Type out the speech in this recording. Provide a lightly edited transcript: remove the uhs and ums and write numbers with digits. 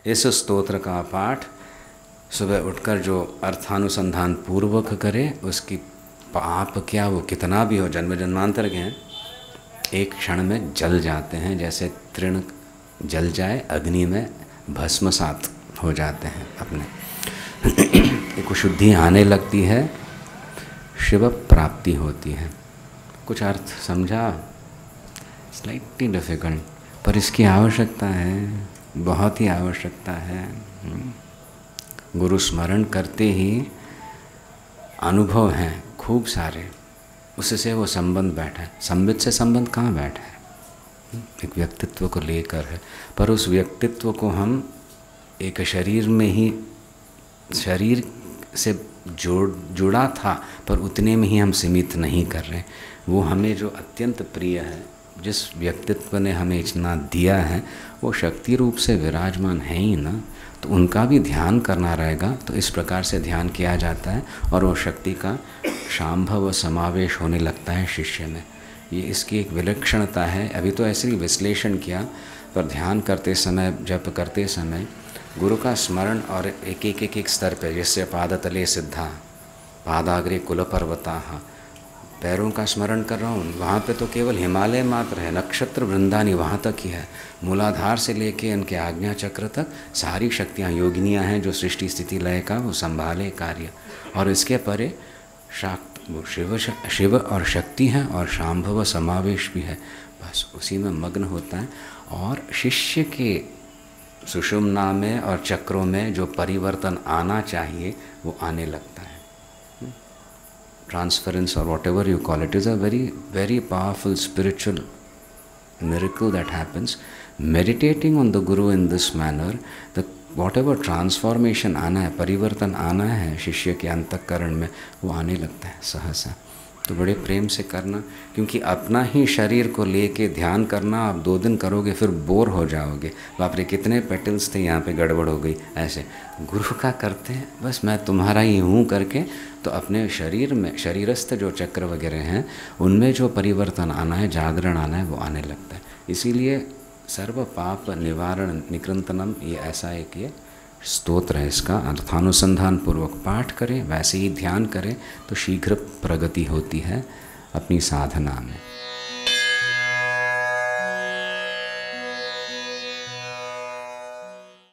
इस स्तोत्र का पाठ सुबह उठकर जो अर्थानुसंधान पूर्वक करे, उसकी पाप क्या वो कितना भी हो, जन्म जन्मांतर के हैं, एक क्षण में जल जाते हैं, जैसे तृण जल जाए अग्नि में भस्मसात हो जाते हैं अपने। एक शुद्धि आने लगती है, शिव प्राप्ति होती है। कुछ अर्थ समझा? स्लाइटली डिफिकल्ट, पर इसकी आवश्यकता है, बहुत ही आवश्यकता है। गुरु स्मरण करते ही अनुभव हैं खूब सारे, उससे वो संबंध बैठा है। संबित से संबंध कहाँ बैठा है? एक व्यक्तित्व को लेकर है, पर उस व्यक्तित्व को हम एक शरीर में ही, शरीर से जुड़ा था, पर उतने में ही हम सीमित नहीं कर रहे। वो हमें जो अत्यंत प्रिय है, जिस व्यक्तित्व ने हमें इतना दिया है, वो शक्ति रूप से विराजमान है ही ना, तो उनका भी ध्यान करना रहेगा। तो इस प्रकार से ध्यान किया जाता है और वो शक्ति का शांभव समावेश होने लगता है शिष्य में। ये इसकी एक विलक्षणता है। अभी तो ऐसे ही विश्लेषण किया, पर ध्यान करते समय, जप करते समय गुरु का स्मरण और एक स्तर पे, जैसे पादतले सिद्धा पादाग्रे कुल पर्वता, पैरों का स्मरण कर रहा हूँ, वहाँ पे तो केवल हिमालय मात्र है, नक्षत्र वृंदानी वहाँ तक ही है। मूलाधार से लेके उनके आज्ञा चक्र तक सारी शक्तियाँ योगिनियाँ हैं जो सृष्टि स्थिति लय का वो संभाले कार्य। और इसके परे शिव और शक्ति हैं और शांभव समावेश भी है। बस उसी में मग्न होता है और शिष्य के सुषुम्ना में और चक्रों में जो परिवर्तन आना चाहिए वो आने लगता है। Transference or whatever you call it is a very, very powerful spiritual miracle that happens. Meditating on the Guru in this manner, the whatever transformation आना है, परिवर्तन आना है शिष्य के अंतःकरण में, वो आने लगता है सहसा। तो बड़े प्रेम से करना, क्योंकि अपना ही शरीर को लेके ध्यान करना आप 2 दिन करोगे फिर बोर हो जाओगे। बाप रे कितने पेटल्स थे, यहाँ पे गड़बड़ हो गई। ऐसे गुरु का करते हैं, बस मैं तुम्हारा ही हूँ करके, तो अपने शरीर में शरीरस्थ जो चक्र वगैरह हैं उनमें जो परिवर्तन आना है, जागरण आना है, वो आने लगता है। इसीलिए सर्व पाप निवारण निकृंतनम, ये ऐसा एक ये स्तोत्र है। इसका अर्थानुसंधान पूर्वक पाठ करें, वैसे ही ध्यान करें तो शीघ्र प्रगति होती है अपनी साधना में।